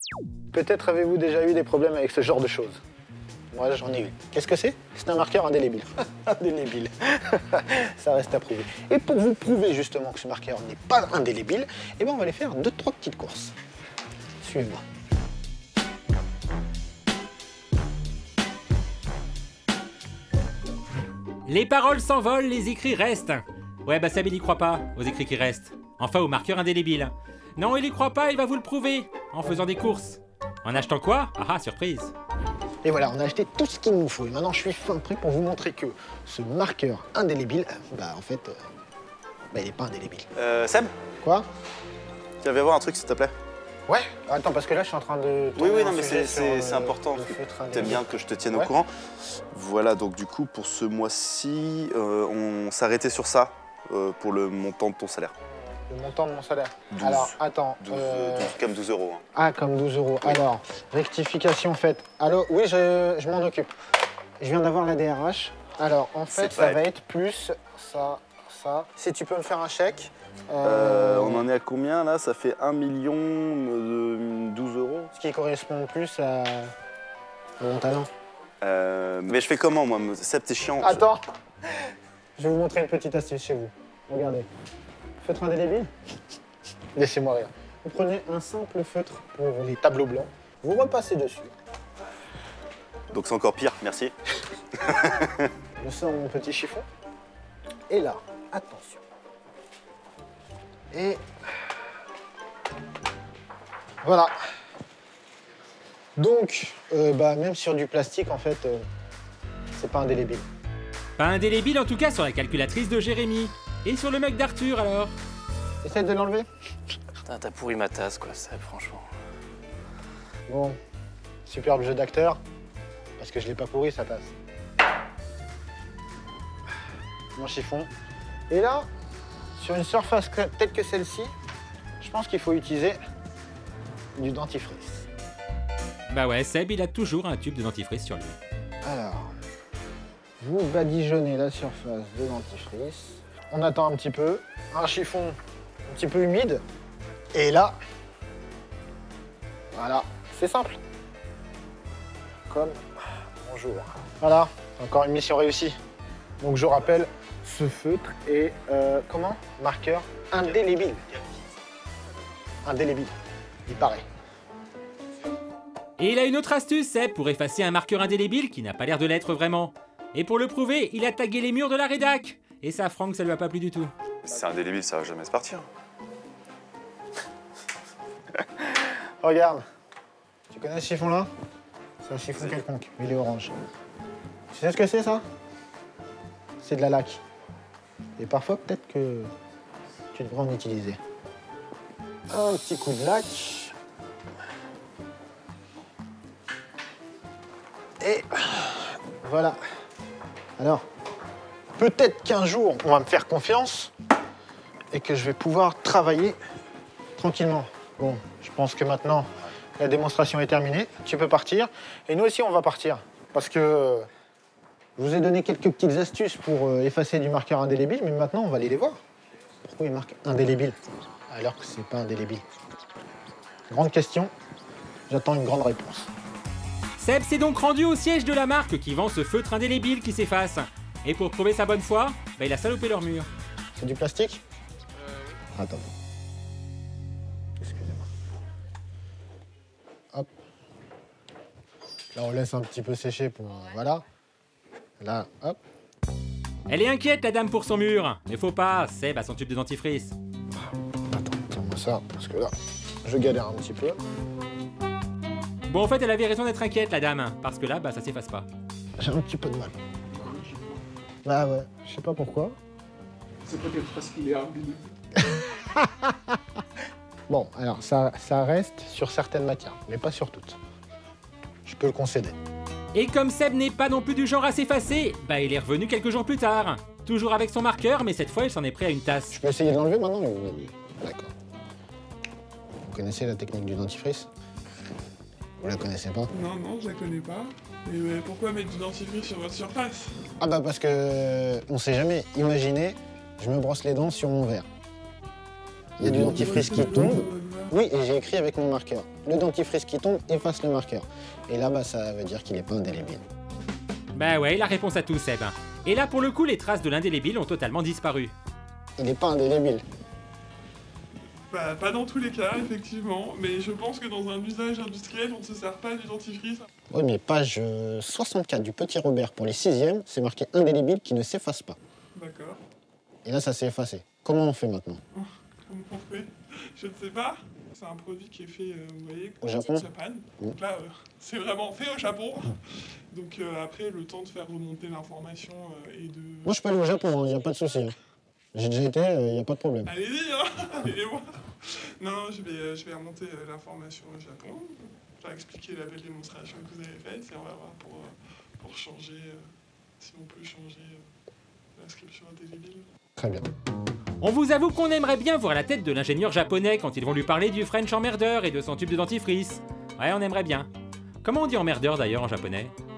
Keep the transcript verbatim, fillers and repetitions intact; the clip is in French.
Peut-être avez-vous déjà eu des problèmes avec ce genre de choses. Moi, j'en ai eu. Qu'est-ce que c'est? C'est un marqueur indélébile. Indélébile. Ça reste à prouver. Et pour vous prouver justement que ce marqueur n'est pas indélébile, eh ben, on va aller faire deux, trois petites courses. Suivez-moi. Les paroles s'envolent, les écrits restent. Ouais, bah Seb, il y croit pas, aux écrits qui restent. Enfin, au marqueur indélébile. Non, il y croit pas, il va vous le prouver, en faisant des courses. En achetant quoi? Ah ah, surprise. Et voilà, on a acheté tout ce qu'il nous faut. Et maintenant, je suis fin prêt pour vous montrer que ce marqueur indélébile, bah en fait, euh, bah, il n'est pas indélébile. Euh, Seb? Quoi? Tu vas voir un truc, s'il te plaît? Ouais. Attends, parce que là, je suis en train de... Oui, oui, non, mais c'est important. T'aimes bien que je te tienne ouais. au courant. Voilà, donc du coup, pour ce mois-ci, euh, on s'arrêtait sur ça euh, pour le montant de ton salaire. Le montant de mon salaire. douze. Alors, attends. douze, euh... douze, comme douze euros. Hein. Ah, comme douze euros. Oui. Alors, rectification faite. Alors, oui, je, je m'en occupe. Je viens d'avoir la D R H. Alors, en fait, ça va être plus ça, ça. Si tu peux me faire un chèque. Euh... Euh, on en est à combien là? Ça fait un million douze euros. Ce qui correspond plus à, à mon talent. Euh, mais je fais comment, moi? Seb, t'es chiant. Attends. Je vais vous montrer une petite astuce chez vous. Regardez. Feutre indélébile. Laissez-moi rire. Vous prenez un simple feutre pour les tableaux blancs. Vous repassez dessus. Donc c'est encore pire, merci. Je sors mon petit chiffon. Et là, attention. Et voilà. Donc, euh, bah, même sur du plastique, en fait, euh, c'est pas indélébile. Pas indélébile en tout cas sur la calculatrice de Jérémy. Et sur le mug d'Arthur alors? Essaye de l'enlever. Putain, t'as pourri ma tasse, quoi, Seb, franchement. Bon, superbe jeu d'acteur. Parce que je l'ai pas pourri, sa tasse. Mon chiffon. Et là, sur une surface telle que celle-ci, je pense qu'il faut utiliser du dentifrice. Bah ouais, Seb, il a toujours un tube de dentifrice sur lui. Alors, vous badigeonnez la surface de dentifrice. On attend un petit peu. Un chiffon un petit peu humide. Et là, voilà, c'est simple. Comme bonjour. Voilà, encore une mission réussie. Donc je rappelle, ce feutre est, euh, comment? Marqueur indélébile. Indélébile, il paraît. Et il a une autre astuce, Seb, pour effacer un marqueur indélébile qui n'a pas l'air de l'être vraiment. Et pour le prouver, il a tagué les murs de la rédac. Et ça, Franck, ça lui a pas plu du tout. C'est indélébile, ça va jamais se partir. Regarde, tu connais ce chiffon-là? C'est un chiffon quelconque, mais il est orange. Tu sais ce que c'est, ça? C'est de la laque. Et parfois, peut-être que tu devrais en utiliser. Un petit coup de laque. Et voilà. Alors, peut-être qu'un jour, on va me faire confiance et que je vais pouvoir travailler tranquillement. Bon, je pense que maintenant, la démonstration est terminée. Tu peux partir. Et nous aussi, on va partir. Parce que je vous ai donné quelques petites astuces pour effacer du marqueur indélébile, mais maintenant, on va aller les voir. Pourquoi il marque indélébile alors que c'est pas indélébile? Grande question. J'attends une grande réponse. Seb s'est donc rendu au siège de la marque qui vend ce feutre indélébile qui s'efface. Et pour prouver sa bonne foi, bah, il a salopé leur mur. C'est du plastique? Euh, oui. Attends. Excusez-moi. Hop. Là, on laisse un petit peu sécher pour... Voilà. Là, hop. Elle est inquiète, la dame, pour son mur. Mais faut pas, Seb a son tube de dentifrice. Attends, tiens-moi ça, parce que là, je galère un petit peu. Bon, en fait, elle avait raison d'être inquiète, la dame, parce que là, bah, ça s'efface pas. J'ai un petit peu de mal. Bah ouais, je sais pas pourquoi. C'est peut-être parce qu'il est indélébile. Bon, alors, ça, ça reste sur certaines matières, mais pas sur toutes. Je peux le concéder. Et comme Seb n'est pas non plus du genre à s'effacer, bah il est revenu quelques jours plus tard. Toujours avec son marqueur, mais cette fois il s'en est pris à une tasse. Je peux essayer de l'enlever maintenant? D'accord. Vous connaissez la technique du dentifrice? Vous la connaissez pas? Non, non, je la connais pas. Mais, mais pourquoi mettre du dentifrice sur votre surface? Ah bah parce que on sait jamais. Imaginez, je me brosse les dents sur mon verre. Il y a du dentifrice qui tombe. Oui, et j'ai écrit avec mon marqueur. Le dentifrice qui tombe efface le marqueur. Et là, bah, ça veut dire qu'il n'est pas indélébile. Bah ouais, la réponse à tout, Seb. Et là, pour le coup, les traces de l'indélébile ont totalement disparu. Il n'est pas indélébile. Bah, pas dans tous les cas, effectivement, mais je pense que dans un usage industriel, on ne se sert pas du dentifrice. Oui, mais page euh, soixante-quatre du Petit Robert pour les sixièmes, c'est marqué indélébile qui ne s'efface pas. D'accord. Et là, ça s'est effacé. Comment on fait maintenant? Comment on fait? Je ne sais pas. C'est un produit qui est fait, euh, vous voyez, Au Japon. Japan. Donc là, euh, c'est vraiment fait au Japon. Donc euh, après, le temps de faire remonter l'information euh, et de... Moi, je peux aller au Japon, il n'y a pas de souci. Hein. J'ai déjà été, il n'y a pas de problème. Allez-y, hein. Allez-moi. Non, non, je vais, euh, je vais remonter euh, l'information au Japon. Je vais expliquer la belle démonstration que vous avez faite et on va voir pour, euh, pour changer, euh, si on peut changer euh, l'inscription indélébile. Très bien. On vous avoue qu'on aimerait bien voir la tête de l'ingénieur japonais quand ils vont lui parler du French emmerdeur et de son tube de dentifrice. Ouais, on aimerait bien. Comment on dit emmerdeur d'ailleurs en japonais?